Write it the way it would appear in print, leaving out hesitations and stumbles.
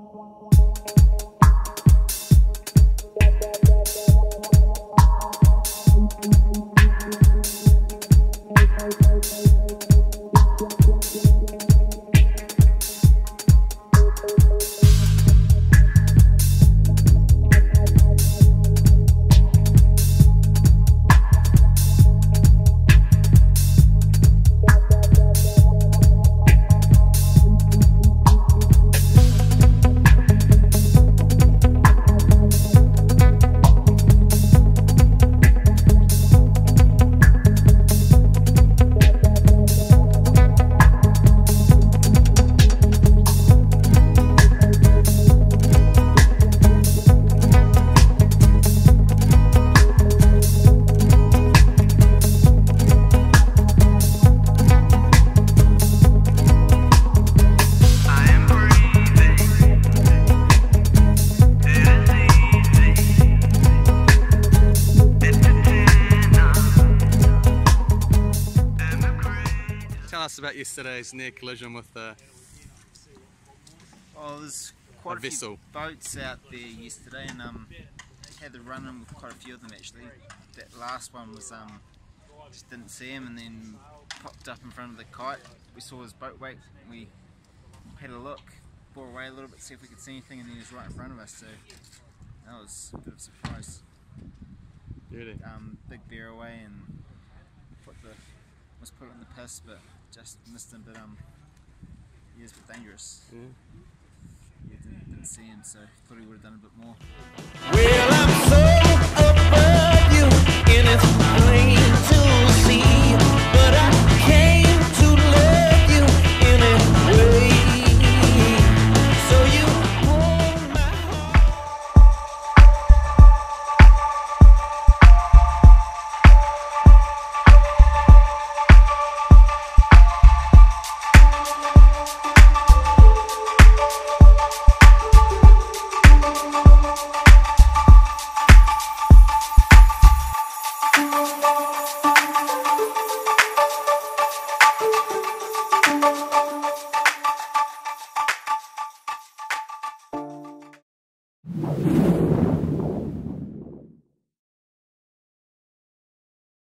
Tell us about yesterday's near collision with the there's quite a vessel. Few boats out there yesterday, and had the run in with quite a few of them actually. That last one was just didn't see him, and then popped up in front of the kite. We saw his boat wake. We had a look, bore away a little bit, see if we could see anything, and then he was right in front of us. So that was a bit of a surprise. Really? Big bear away, and was put in the piss, but just missed him. But he is a bit dangerous. Yeah. Yeah, didn't see him, so thought he would have done a bit more. Well, I'm so above you in it.